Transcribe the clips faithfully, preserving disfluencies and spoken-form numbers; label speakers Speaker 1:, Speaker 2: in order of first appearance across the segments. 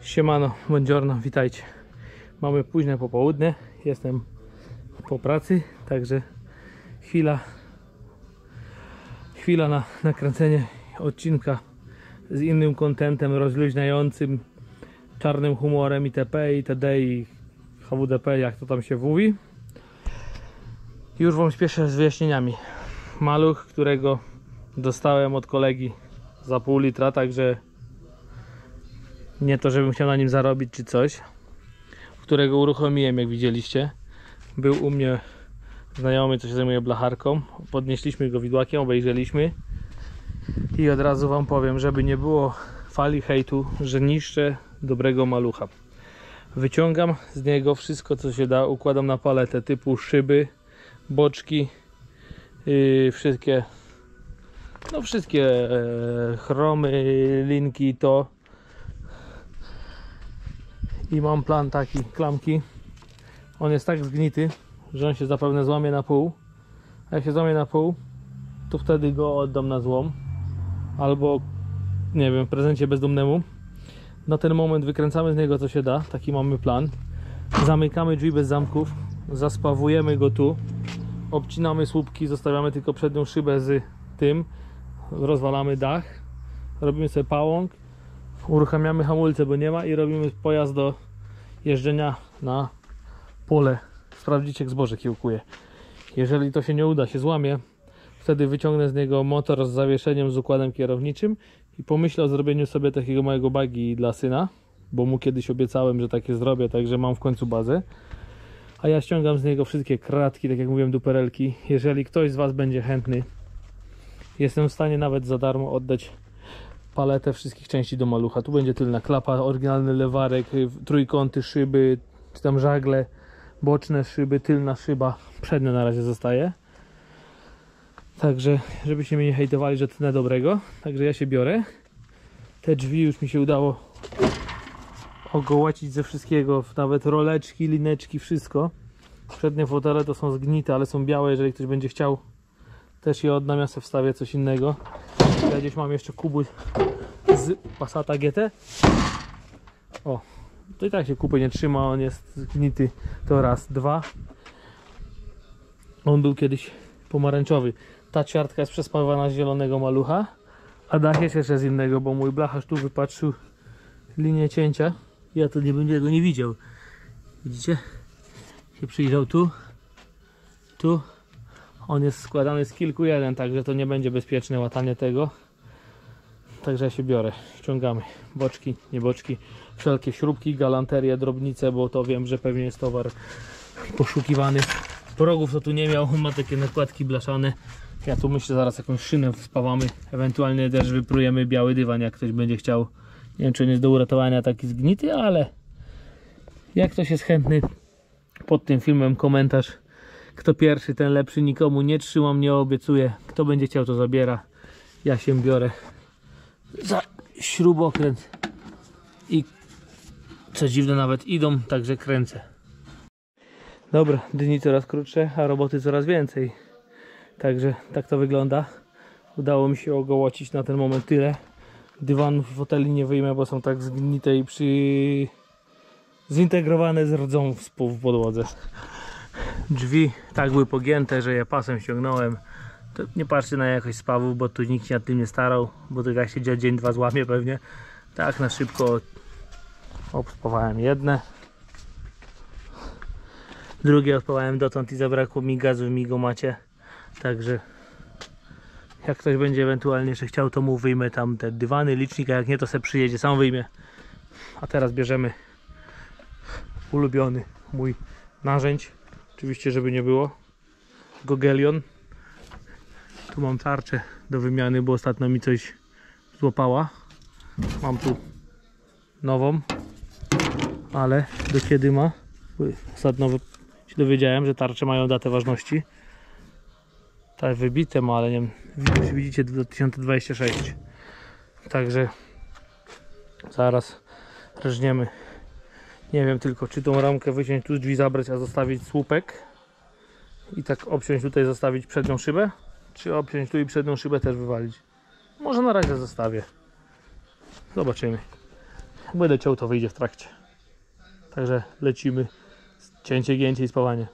Speaker 1: Siemano, buongiorno, witajcie. Mamy późne popołudnie, jestem po pracy, także chwila chwila na nakręcenie odcinka z innym kontentem rozluźniającym, czarnym humorem itp. itd. i H W D P, jak to tam się mówi. Już wam spieszę z wyjaśnieniami. Maluch, którego dostałem od kolegi za pół litra, także nie to, żebym chciał na nim zarobić czy coś, którego uruchomiłem, jak widzieliście. Był u mnie znajomy, co się zajmuje blacharką. Podnieśliśmy go widłakiem, obejrzeliśmy i od razu wam powiem, żeby nie było fali hejtu, że niszczę dobrego malucha. Wyciągam z niego wszystko, co się da, układam na paletę typu szyby, boczki, yy, wszystkie no wszystkie e, chromy, linki, to i mam plan taki, klamki. On jest tak zgnity, że on się zapewne złamie na pół, a jak się złamie na pół, to wtedy go oddam na złom albo nie wiem, w prezencie bezdomnemu. Na ten moment wykręcamy z niego co się da, taki mamy plan. Zamykamy drzwi bez zamków, zaspawujemy go tu, obcinamy słupki, zostawiamy tylko przednią szybę z tym, rozwalamy dach, robimy sobie pałąk, uruchamiamy hamulce, bo nie ma, i robimy pojazd do jeżdżenia na pole, sprawdzić, jak zboże kiełkuje. Jeżeli to się nie uda, się złamie, wtedy wyciągnę z niego motor z zawieszeniem, z układem kierowniczym i pomyślę o zrobieniu sobie takiego małego buggy dla syna, bo mu kiedyś obiecałem, że takie zrobię, także mam w końcu bazę. A ja ściągam z niego wszystkie kratki, tak jak mówiłem, duperelki. Jeżeli ktoś z was będzie chętny, jestem w stanie nawet za darmo oddać paletę wszystkich części do malucha. Tu będzie tylna klapa, oryginalny lewarek, trójkąty szyby, czy tam żagle, boczne szyby, tylna szyba, przednia na razie zostaje. Także, żebyście mnie nie hejtowali, że tnę dobrego. Także ja się biorę. Te drzwi już mi się udało ogołacić ze wszystkiego, nawet roleczki, lineczki, wszystko. Przednie fotele to są zgnite, ale są białe. Jeżeli ktoś będzie chciał, też je oddam, ja sobie wstawię coś innego. Ja gdzieś mam jeszcze kubus z Passata G T. O, to i tak się kupy nie trzyma, on jest zgnity. To raz, dwa. On był kiedyś pomarańczowy. Ta ćwiartka jest przespawana z zielonego malucha, a dach jest jeszcze z innego, bo mój blacharz tu wypatrzył linię cięcia. Ja to nie będę go nie widział. Widzicie? Się przyjrzał tu, tu. On jest składany z kilku jeden, także to nie będzie bezpieczne łatanie tego. Także ja się biorę, ściągamy boczki, nie boczki, wszelkie śrubki, galanterie, drobnice, bo to wiem, że pewnie jest towar poszukiwany. Progów to tu nie miał, on ma takie nakładki blaszane. Ja tu myślę, zaraz jakąś szynę spawamy, ewentualnie też wyprujemy biały dywan, jak ktoś będzie chciał. Nie wiem, czy on jest do uratowania taki zgnity, ale jak ktoś jest chętny, pod tym filmem komentarz. Kto pierwszy, ten lepszy, nikomu nie trzymam, nie obiecuję. Kto będzie chciał, to zabiera. Ja się biorę za śrubokręt i co dziwne, nawet idą, także kręcę. Dobra, dni coraz krótsze, a roboty coraz więcej. Także tak to wygląda. Udało mi się ogołocić na ten moment tyle. Dywanów i foteli nie wyjmę, bo są tak zgnite i przy... zintegrowane z rdzą w podłodze. Drzwi tak były pogięte, że je pasem ściągnąłem. To nie patrzcie na jakość spawów, bo tu nikt się nad tym nie starał, bo to jak się dzieje dzień, dwa złamie pewnie. Tak na szybko obspawałem jedne. Drugie odpawałem dotąd i zabrakło mi gazu w migomacie. Także jak ktoś będzie ewentualnie jeszcze chciał, to mu wyjmę tam te dywany, licznik, a jak nie, to se przyjedzie, sam wyjmie. A teraz bierzemy ulubiony mój narzędź. Oczywiście, żeby nie było, Gogelion. Tu mam tarczę do wymiany, bo ostatnio mi coś złapała. Mam tu nową, ale do kiedy ma? Ostatnio się dowiedziałem, że tarcze mają datę ważności. Tak wybite ma, ale nie wiem, widzicie, dwa tysiące dwudziesty szósty. Także zaraz rżniemy. Nie wiem tylko, czy tą ramkę wyciąć, tu drzwi zabrać, a zostawić słupek i tak obciąć tutaj, zostawić przednią szybę, czy obciąć tu i przednią szybę też wywalić. Może na razie zostawię. Zobaczymy. Jak będę ciął, to wyjdzie w trakcie. Także lecimy. Cięcie, gięcie i spawanie.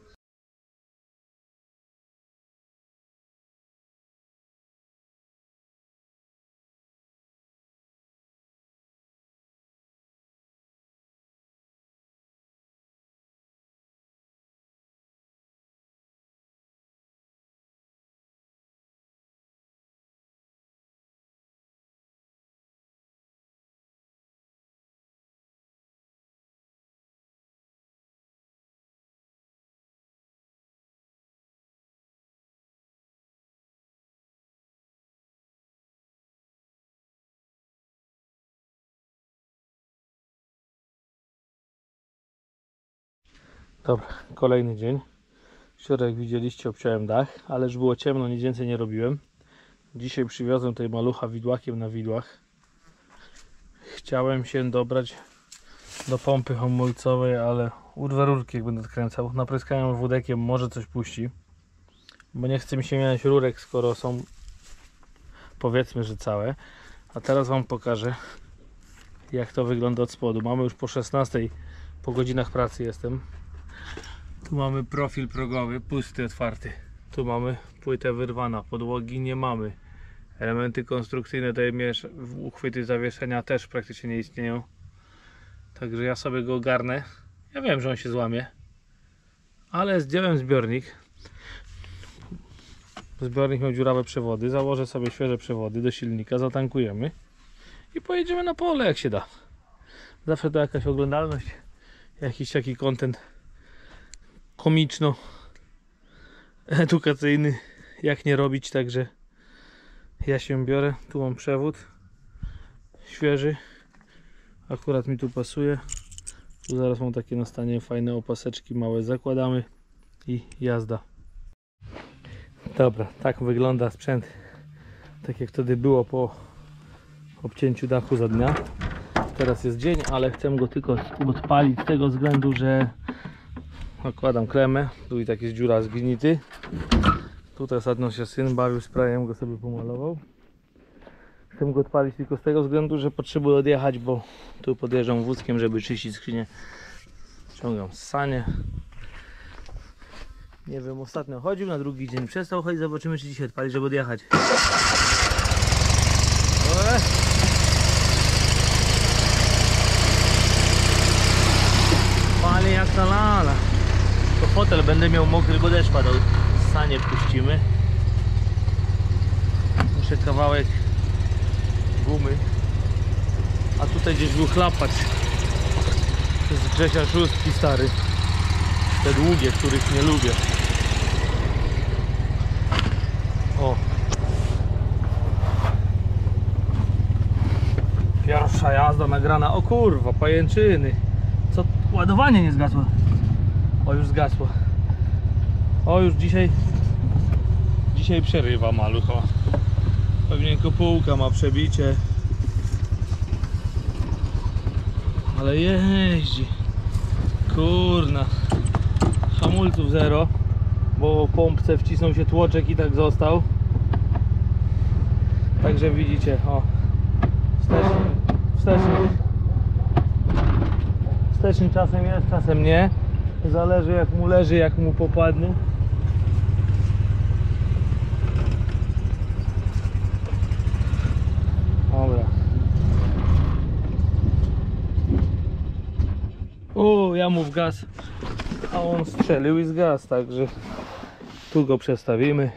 Speaker 1: Dobra, kolejny dzień. Wczoraj, jak widzieliście, obciąłem dach, ale już było ciemno, nic więcej nie robiłem. Dzisiaj przywiozłem tutaj malucha widłakiem na widłach. Chciałem się dobrać do pompy hamulcowej, ale urwę rurki, jak będę odkręcał. Napryskałem wódekiem, może coś puści. Bo nie chce mi się mieć rurek, skoro są, powiedzmy, że całe. A teraz wam pokażę, jak to wygląda od spodu. Mamy już po szesnastej, po godzinach pracy jestem. Tu mamy profil progowy, pusty, otwarty. Tu mamy płytę wyrwana, podłogi nie mamy. Elementy konstrukcyjne, te uchwyty zawieszenia też praktycznie nie istnieją. Także ja sobie go ogarnę. Ja wiem, że on się złamie. Ale zdjąłem zbiornik. Zbiornik miał dziurawe przewody. Założę sobie świeże przewody do silnika, zatankujemy i pojedziemy na pole, jak się da. Zawsze to jakaś oglądalność, jakiś taki content komiczno edukacyjny, jak nie robić. Także ja się biorę. Tu mam przewód świeży, akurat mi tu pasuje. Tu zaraz mam takie na stanie fajne opaseczki małe, zakładamy i jazda. Dobra, tak wygląda sprzęt, tak jak wtedy było po obcięciu dachu za dnia. Teraz jest dzień, ale chcę go tylko odpalić z tego względu, że nakładam klemę. Tu i tak jest dziura z gnity. Tutaj ostatnio się syn bawił sprayem, go sobie pomalował. Chcę go odpalić tylko z tego względu, że potrzebuję odjechać, bo tu podjeżdżam wózkiem, żeby czyścić skrzynię. Ciągam sanie. Nie wiem, ostatnio chodził, na drugi dzień przestał chodzić. Zobaczymy, czy dzisiaj odpali, żeby odjechać. Ole. Pali jak ta lala. To fotel będę miał mokry, bo deszcz padał. Sanie puścimy. Muszę kawałek gumy. A tutaj gdzieś był chlapacz. To jest Grzesia Szóstki stary. Te długie, których nie lubię. O. Pierwsza jazda nagrana. O kurwa, pajęczyny. Co? Ładowanie nie zgasło. O, już zgasło. O, już dzisiaj Dzisiaj przerywa malucha. Pewnie kopułka ma przebicie. Ale jeździ. Kurna. Hamulców zero, bo w pompce wcisnął się tłoczek i tak został. Także widzicie, o, wsteczny, wsteczny, wsteczny czasem jest, czasem nie. Zależy jak mu leży, jak mu popadnie. Dobra. O, ja mu w gaz, a on strzelił i zgasł, także tu go przestawimy.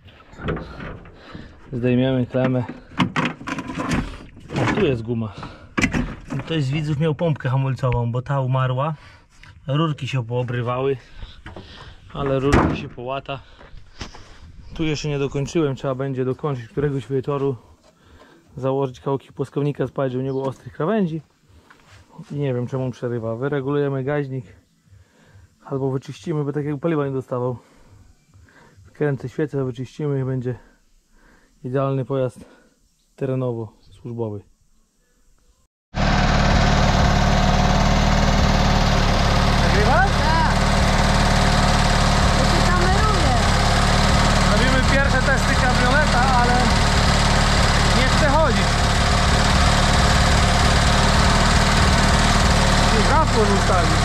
Speaker 1: Zdejmiemy klemę. O, tu jest guma. Ktoś z widzów miał pompkę hamulcową, bo ta umarła. Rurki się poobrywały, ale rurki się połata. Tu jeszcze nie dokończyłem, trzeba będzie dokończyć któregoś wieczoru. Założyć kawałki płaskownika, spalić, żeby nie było ostrych krawędzi. I nie wiem czemu przerywa. Wyregulujemy gaźnik albo wyczyścimy, bo tak jak paliwa nie dostawał. Kręcę świecę, wyczyścimy i będzie idealny pojazd terenowo-służbowy. Nagrywasz?
Speaker 2: Tak. To się kameruje.
Speaker 1: Robimy pierwsze testy kabrioleta, ale nie chce chodzić. może ustawić.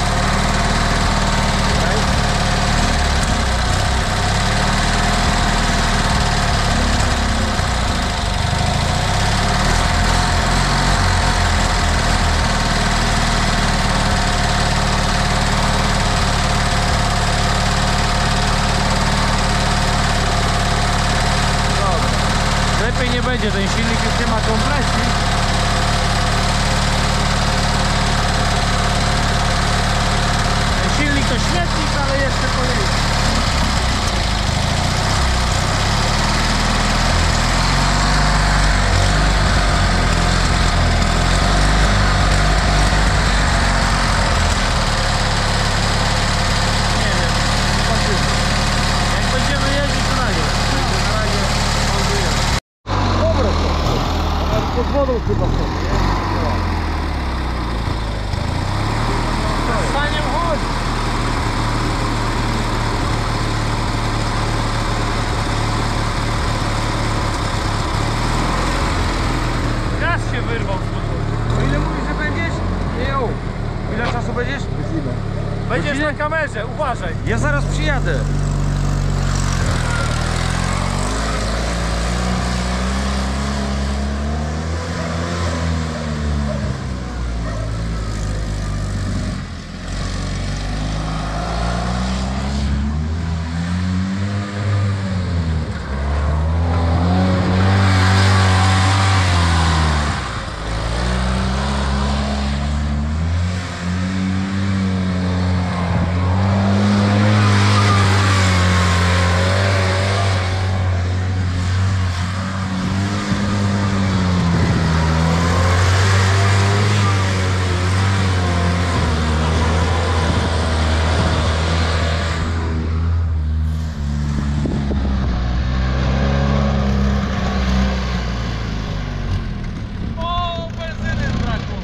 Speaker 1: Okej. Dobra. Lepiej nie będzie, ten silnik już nie ma kompresji. Silnik to śmietnik, ale jeszcze pojedzie. Nie wiem, zobaczymy. Jak będziemy jeździć, to nagle. Na razie lądujemy. Dobra, to pod wodą chyba sobie. Staniem chodź! Gaz się wyrwał z motoru.
Speaker 3: Ile mówisz, że będziesz? Jo. Ile czasu będziesz? Godzinę.
Speaker 1: Będziesz na kamerze, uważaj.
Speaker 3: Ja zaraz przyjadę.
Speaker 1: O, benzyny zbrakło.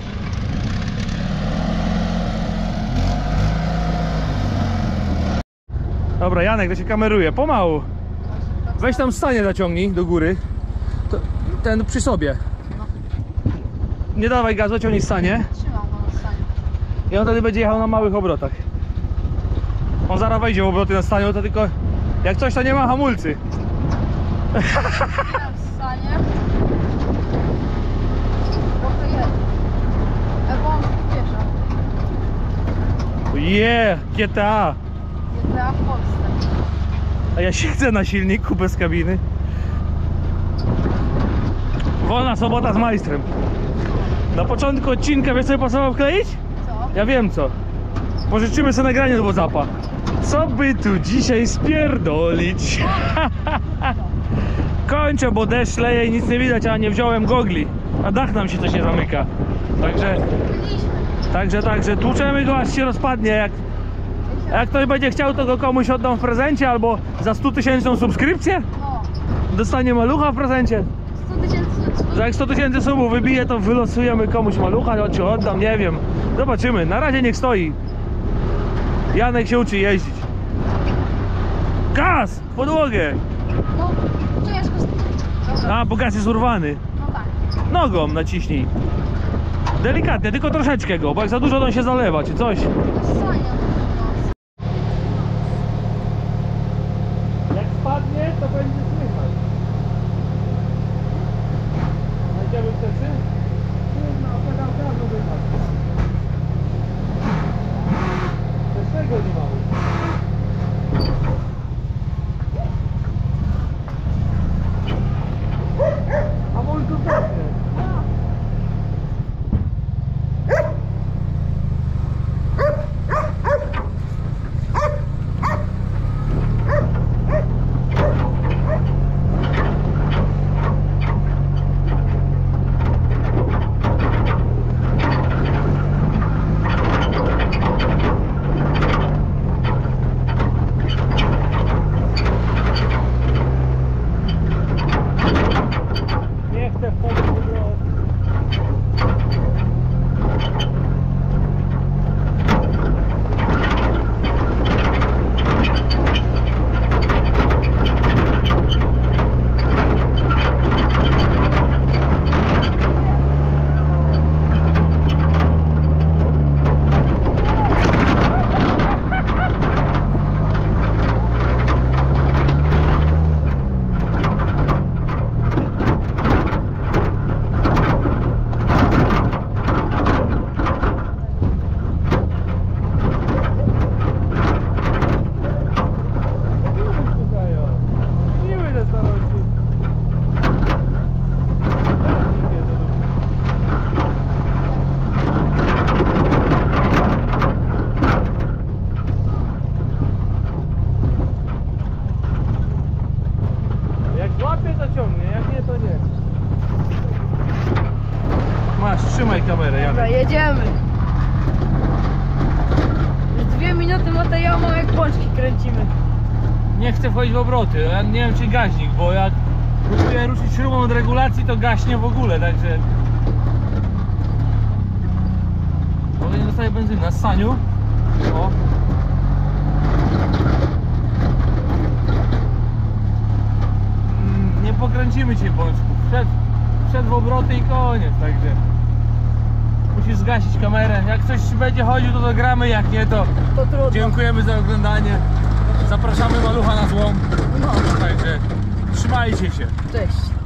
Speaker 1: Dobra, Janek, to się kameruje, pomału. Weź tam stanie zaciągnij do góry. To, ten przy sobie. Nie dawaj gazu, ciągnij stanie.
Speaker 2: Trzymam go na stanie.
Speaker 1: I on wtedy będzie jechał na małych obrotach. On zaraz wejdzie w obroty na stanie, to tylko jak coś, to nie ma hamulcy.
Speaker 2: Trzymam w stanie. Bo to jest. E, bo on przyspiesza.
Speaker 1: Yeah, G T A.
Speaker 2: G T A w Polsce.
Speaker 1: A ja siedzę na silniku bez kabiny. Wolna sobota z majstrem. Na początku odcinka wiesz co by pasowało wkleić?
Speaker 2: Co?
Speaker 1: Ja wiem co. Pożyczymy sobie nagranie do WhatsAppa. Co by tu dzisiaj spierdolić? Kończę, bo deszcz leje i nic nie widać, a nie wziąłem gogli. A dach nam się też nie zamyka. Także,
Speaker 2: Byliśmy.
Speaker 1: także, także tłuczemy go aż się rozpadnie. Jak, jak ktoś będzie chciał, to go komuś oddam w prezencie albo za sto tysięczną subskrypcję.
Speaker 2: No.
Speaker 1: Dostanie malucha w prezencie.
Speaker 2: sto tysięcy.
Speaker 1: Za jak sto tysięcy subów wybije, to wylosujemy komuś malucha, czy oddam, nie wiem. Zobaczymy, na razie niech stoi. Janek się uczy jeździć. Gaz! W podłogę!
Speaker 2: No, ciężko. Dobra.
Speaker 1: A, bo gaz jest urwany.
Speaker 2: No tak.
Speaker 1: Nogą naciśnij. Delikatnie, tylko troszeczkę go, bo jak za dużo to on się zalewa, czy coś.
Speaker 2: Stanie.
Speaker 1: Jak spadnie, to będzie słychać. Znajdziemy wtedy? No, pedał gazu wypadł. Też tego nie mamy. A mój tu pewnie.
Speaker 2: Dobra, jedziemy. Już dwie minuty materiału mam, jak pączki kręcimy.
Speaker 1: Nie chcę wchodzić w obroty, ja nie wiem czy gaśnik, bo jak próbuję ruszyć śrubą od regulacji, to gaśnie w ogóle, także... Bo nie dostaję benzyny. Na ssaniu. O. Mm, Nie pokręcimy cię, bączku. Wszedł, wszedł w obroty i koniec, także... Musisz zgasić kamerę. Jak coś będzie chodził, to dogramy, jak nie, to...
Speaker 2: To trudno.
Speaker 1: Dziękujemy za oglądanie. Zapraszamy malucha na złom.
Speaker 2: No,
Speaker 1: Także trzymajcie się.
Speaker 2: cześć.